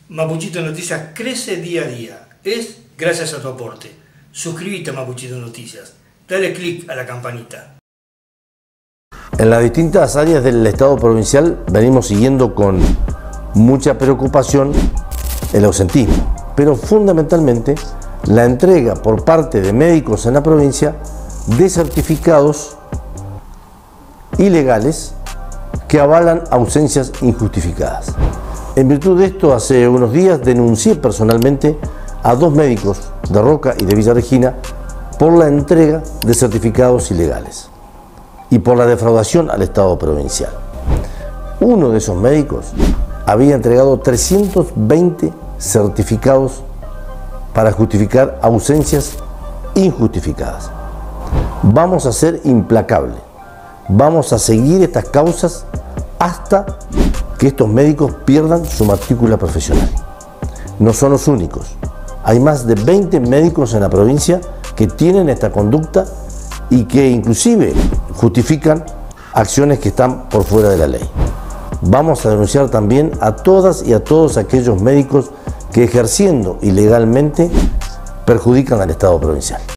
Mapuchito Noticias crece día a día. Es gracias a tu aporte. Suscríbete a Mapuchito Noticias. Dale clic a la campanita. En las distintas áreas del Estado provincial venimos siguiendo con mucha preocupación el ausentismo, pero fundamentalmente la entrega por parte de médicos en la provincia de certificados ilegales que avalan ausencias injustificadas. En virtud de esto, hace unos días denuncié personalmente a 2 médicos de Roca y de Villa Regina por la entrega de certificados ilegales y por la defraudación al Estado provincial. Uno de esos médicos había entregado 320 certificados para justificar ausencias injustificadas. Vamos a ser implacables, vamos a seguir estas causas hasta que estos médicos pierdan su matrícula profesional. No son los únicos, hay más de 20 médicos en la provincia que tienen esta conducta y que inclusive justifican acciones que están por fuera de la ley. Vamos a denunciar también a todas y a todos aquellos médicos que ejerciendo ilegalmente perjudican al Estado provincial.